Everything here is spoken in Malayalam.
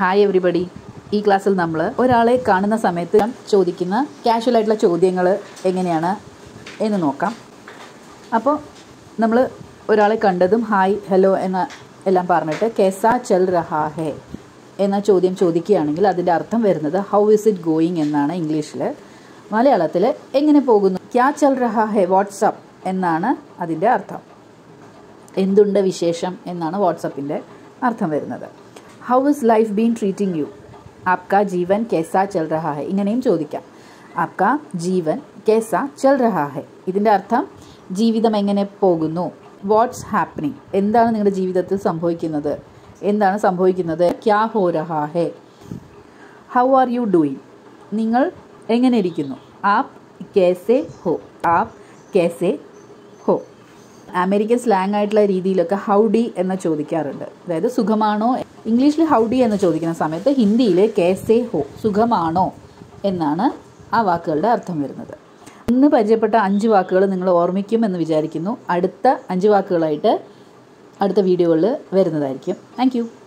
Hi everybody. ഈ ക്ലാസ്സിൽ നമ്മൾ ഒരാളെ കാണുന്ന സമയത്ത് ചോദിക്കുന്ന കാഷ്വലായിട്ടുള്ള ചോദ്യങ്ങൾ എങ്ങനെയാണ് എന്ന് നോക്കാം. അപ്പോൾ നമ്മൾ ഒരാളെ കണ്ടതും ഹായ് ഹലോ എന്ന എല്ലാം പറഞ്ഞിട്ട് കേസാ ചൽ രഹാ ഹേ എന്ന ചോദ്യം ചോദിക്കുകയാണെങ്കിൽ അതിൻ്റെ അർത്ഥം വരുന്നത് ഹൗ ഇസ് ഇറ്റ് ഗോയിങ് എന്നാണ് ഇംഗ്ലീഷിൽ. മലയാളത്തിൽ എങ്ങനെ പോകുന്നു, ക്യാ ചൽ രഹാ ഹേ വാട്സപ്പ് എന്നാണ് അതിൻ്റെ അർത്ഥം. എന്തുണ്ട് വിശേഷം എന്നാണ് വാട്സപ്പിൻ്റെ അർത്ഥം വരുന്നത്. How is life been treating you, ആപ്കാ ജീവൻ കേസാ ചൽ രഹാ ഹേ ഇങ്ങനെയും ചോദിക്കാം. ആപ്കാ ജീവൻ കേസാ ചൽ രഹാ ഹേ ഇതിൻ്റെ അർത്ഥം ജീവിതം എങ്ങനെ പോകുന്നു. വാട്ട്സ് ഹാപ്പനിങ് എന്താണ് നിങ്ങളുടെ ജീവിതത്തിൽ സംഭവിക്കുന്നത്, എന്താണ് സംഭവിക്കുന്നത്. ക്യാ ഹോ രഹാ ഹേ. ഹൗ ആർ യു ഡൂയിങ് നിങ്ങൾ എങ്ങനെ ഇരിക്കുന്നു. ആപ് കേസെ ഹോ, ആപ് കേസെ ഹോ. അമേരിക്കൻ സ്ലാങ് ആയിട്ടുള്ള രീതിയിലൊക്കെ ഹൗഡി എന്ന് ചോദിക്കാറുണ്ട്, അതായത് സുഖമാണോ. ഇംഗ്ലീഷിൽ ഹൗഡി എന്ന് ചോദിക്കുന്ന സമയത്ത് ഹിന്ദിയിൽ കേസെ ഹോ സുഖമാണോ എന്നാണ് ആ വാക്കുകളുടെ അർത്ഥം വരുന്നത്. ഇന്ന് പരിചയപ്പെട്ട 5 വാക്കുകൾ നിങ്ങൾ ഓർമ്മിക്കുമെന്ന് വിചാരിക്കുന്നു. അടുത്ത 5 വാക്കുകളായിട്ട് അടുത്ത വീഡിയോകളിൽ വരുന്നതായിരിക്കും. Thank U.